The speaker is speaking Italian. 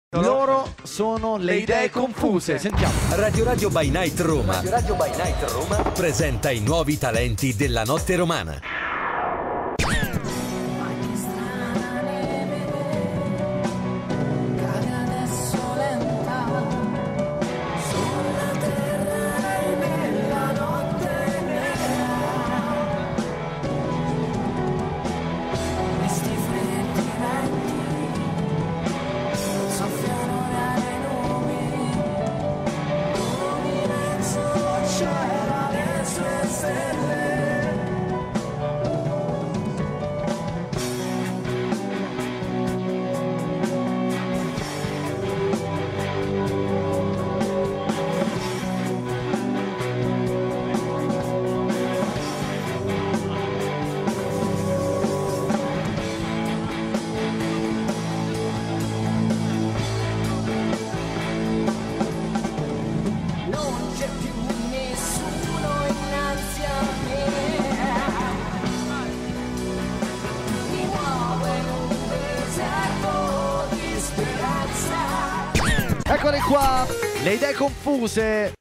Loro sono le idee confuse. Sentiamo. Radio by Night Roma. Radio by Night Roma presenta i nuovi talenti della notte romana. Eccole qua, le idee confuse.